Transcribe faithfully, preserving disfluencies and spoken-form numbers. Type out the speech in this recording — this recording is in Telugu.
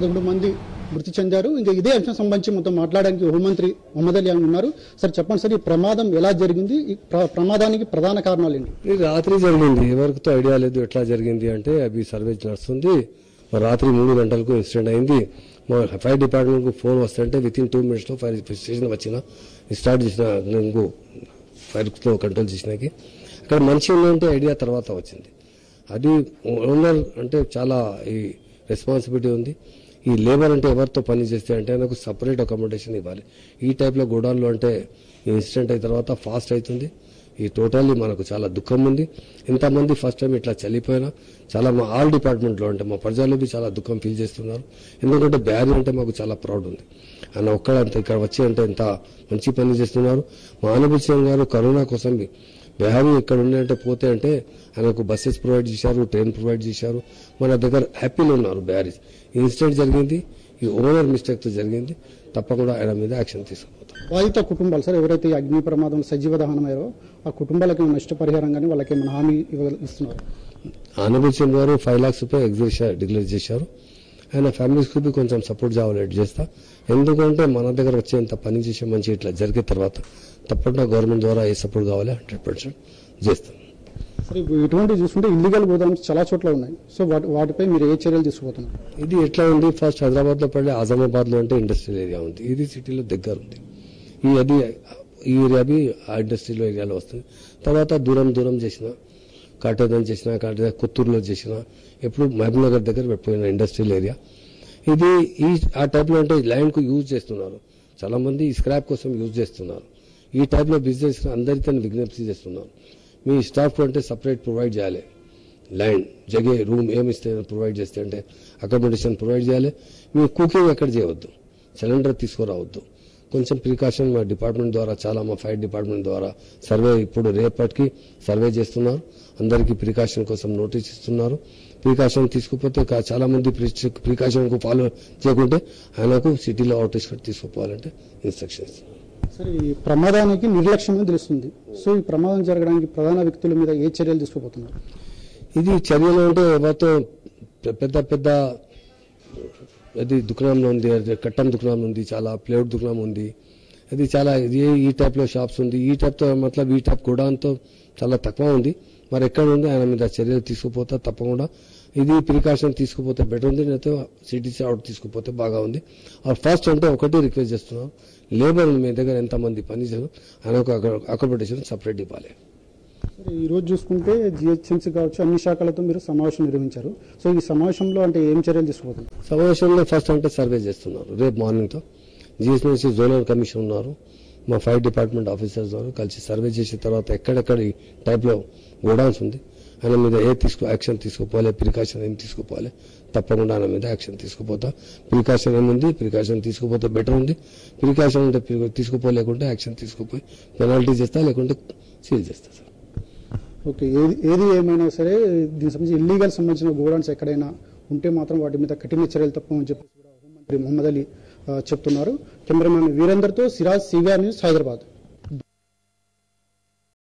రెండు మంది మృతి చెందారు. ఇంకా ఇదే అంశం సంబంధించి మొత్తం మాట్లాడడానికి హోంమంత్రి మహమ్మద్ అలీ ఉన్నారు. సార్ చెప్పండి సార్, ఈ ప్రమాదం ఎలా జరిగింది, ఈ ప్రమాదానికి ప్రధాన కారణాలు ఏంటి? ఇది రాత్రి జరిగింది, ఎవరితో ఐడియా లేదు ఎట్లా జరిగింది అంటే అవి సర్వే నడుస్తుంది. రాత్రి మూడు గంటలకు ఇన్సిడెంట్ అయింది. మా ఫైర్ డిపార్ట్మెంట్ కు ఫోన్ వస్తుంటే విత్ ఇన్ టూ మినిట్స్ లో ఫైర్ స్టేషన్ వచ్చిన స్టార్ట్ చేసిన ఇంకో ఫైర్ తో కంట్రోల్ చేసినాకి అక్కడ మంచి ఉందంటే ఐడియా తర్వాత వచ్చింది. అది ఓనర్ అంటే చాలా ఈ రెస్పాన్సిబిలిటీ ఉంది. ఈ లేబర్ అంటే ఎవరితో పని చేస్తే అంటే నాకు సపరేట్ అకామిడేషన్ ఇవ్వాలి. ఈ టైప్లో గోడాన్లో అంటే ఇన్సిడెంట్ అయిన తర్వాత ఫాస్ట్ అవుతుంది. ఈ టోటల్లీ మనకు చాలా దుఃఖం ఉంది. ఇంతమంది ఫస్ట్ టైం ఇట్లా చనిపోయినా చాలా మా ఆల్ డిపార్ట్మెంట్లో అంటే మా ప్రజలు చాలా దుఃఖం ఫీల్ చేస్తున్నారు. ఎందుకంటే బ్యారీ అంటే మాకు చాలా ప్రౌడ్ ఉంది. ఆయన ఒక్కడంత ఇక్కడ వచ్చి అంటే ఎంత మంచి పని చేస్తున్నారు. మా ఆనబుల్ సింగ్ గారు కరోనా కోసం బెహారీ ఇక్కడ ఉండే పోతే అంటే ఆయనకు బస్సెస్ ప్రొవైడ్ చేశారు, ట్రైన్ ప్రొవైడ్ చేశారు. మన దగ్గర హ్యాపీలో ఉన్నారు. బ్యారీస్ ఇన్సిడెంట్ జరిగింది, ఈ ఓనర్ మిస్టేక్ తో జరిగింది. తప్పకుండా ఆయన మీద యాక్షన్ తీసుకుంటాం. బాధిత కుటుంబాలు సార్ ఎవరైతే అగ్ని ప్రమాదం సజీవ దహనమయ్యారో ఆ కుటుంబాలకు నష్టపరిహారం కానీ వాళ్ళకి ఏమైనా హామీ ఇస్తున్నారు? ఆనబుల్ సింగ్ గారు ఫైవ్ లాక్స్ రూపాయలు ఎగ్జిబిషన్ డిక్లేర్ చేశారు. ఆయన ఫ్యామిలీస్ కి కొంచెం సపోర్ట్ కావాలి చేస్తా. ఎందుకంటే మన దగ్గర వచ్చేంత పని చేసే మంచి ఇట్లా జరిగిన తర్వాత తప్పకుండా గవర్నమెంట్ ద్వారా ఏ సపోర్ట్ కావాలి హండ్రెడ్ పర్సెంట్ చేస్తాం. సరే, ఇటువంటి చూసుకుంటే ఇల్లీగల్ గోదామ్స్ చాలా చోట్ల ఉన్నాయి. సో వాటిపై మీరు ఏ చర్యలు తీసుకుపోతున్నారు? ఇది ఎట్లా ఉంది, ఫస్ట్ హైదరాబాద్ లో పడే ఆజామాబాద్ లో అంటే ఇండస్ట్రియల్ ఏరియా ఉంది. ఇది సిటీలో దగ్గర ఉంది. ఈ అది ఈ ఏరియా బి ఆ ఇండస్ట్రియల్ ఏరియాలో వస్తుంది. తర్వాత దూరం దూరం చేసిన కాటేదన్ చేసిన కాటే కొత్తూరులో చేసిన ఎప్పుడు మహబూబ్ నగర్ దగ్గర పెట్టిపోయిన ఇండస్ట్రియల్ ఏరియా ఇది. ఈ ఆ టైప్లో అంటే ల్యాండ్ కు యూజ్ చేస్తున్నారు. చాలా మంది స్క్రాప్ కోసం యూజ్ చేస్తున్నారు. ఈ టైప్లో బిజినెస్ అందరితో విజ్ఞప్తి చేస్తున్నారు. మీ స్టాఫ్ అంటే సపరేట్ ప్రొవైడ్ చేయాలి. ల్యాండ్ జగే రూమ్ ఏమిస్తే ప్రొవైడ్ చేస్తే అంటే అకామిడేషన్ ప్రొవైడ్ చేయాలి. మీ కుకింగ్ ఎక్కడ చేయవద్దు, సిలిండర్ తీసుకురావద్దు. కొంచెం ప్రికాషన్ మా డిపార్ట్మెంట్ ద్వారా చాలా మా ఫైర్ డిపార్ట్మెంట్ ద్వారా సర్వే ఇప్పుడు రేపటికి సర్వే చేస్తున్నారు. అందరికీ ప్రికాషన్ కోసం నోటీస్ ఇస్తున్నారు. ప్రికాషన్ తీసుకుపోతే చాలా మంది ప్రికాషన్ కు ఫాలో చేయకుంటే ఆయనకు సిటీలో అవుట్ తీసుకుపోవాలంటే ఇన్స్ట్రక్షన్స్. సరే, ఈ ప్రమాదానికి నిర్లక్ష్యం తెలుస్తుంది. సో ఈ ప్రమాదం జరగడానికి ప్రధాన వ్యక్తుల మీద ఏ చర్యలు తీసుకోబోతున్నారు? ఇది చర్యలు అంటే ఎవరితో పెద్ద పెద్ద అది దుకాణంలో ఉంది, కట్టం దుకాణం ఉంది, చాలా ప్లేట్ దుకాణం ఉంది. అది చాలా ఈ టైప్ లో షాప్స్ ఉంది. ఈ టైప్ తో మతలబ్ ఈ టైప్ గోడాన్తో చాలా తక్కువ ఉంది. మరి ఎక్కడ ఉంది ఆయన మీద చర్యలు తీసుకుపోతా తప్పకుండా. ఇది ప్రికాషన్ తీసుకుపోతే బెటర్ ఉంది, లేకపోతే సిటీసీ అవుట్ తీసుకుపోతే బాగా ఉంది. ఫస్ట్ అంటే ఒకటి రిక్వెస్ట్ చేస్తున్నాం, లేబర్ మీ దగ్గర ఎంతమంది పని చేయాలి ఆయనకు అకామిడేషన్ సపరేట్ ఇవ్వాలి. ఈ రోజు చూసుకుంటే జిహెచ్ఎంసీ కావచ్చు అన్ని శాఖలతో మీరు సమావేశం నిర్వహించారు. సో ఈ సమావేశంలో అంటే ఏం చర్యలు తీసుకుపోతున్నారు? సమావేశంలో ఫస్ట్ అంటే సర్వే చేస్తున్నారు. రేపు మార్నింగ్ తో జిహెచ్ఎంసీ జోనల్ కమిషన్ ఉన్నారు, మా ఫైర్ డిపార్ట్మెంట్ ఆఫీసర్స్ ఉన్నారు, కలిసి సర్వే చేసిన తర్వాత ఎక్కడెక్కడ ఈ టైప్ లో గోడౌన్స్ ఉంది ఆయన మీద ఏ తీసుకు యాక్షన్ తీసుకుపోవాలి, ప్రికాషన్ ఏం తీసుకుపోవాలి, తప్పకుండా ఆయన మీద యాక్షన్ తీసుకుపోతా. ప్రికాషన్ ఏముంది, ప్రికాషన్ తీసుకుపోతే బెటర్ ఉంది. ప్రికాషన్ ఉంటే తీసుకుపోలేకుంటే యాక్షన్ తీసుకుపోయి పెనాల్టీ చేస్తా, లేకుంటే సీల్ చేస్తా సార్. ఓకే, ఏది ఏది ఏమైనా సరే దీనికి సంబంధించి ఇల్లీగల్ సంబంధించిన గోడౌన్స్ ఎక్కడైనా ఉంటే మాత్రం వాటి మీద కఠిన చర్యలు తప్పమని చెప్పి కూడా హోంమంత్రి మహమ్మద్ అలీ చెప్తున్నారు. కెమెరామెన్ వీరేందర్తో సిరాజ్, సివిఆర్ న్యూస్, హైదరాబాద్.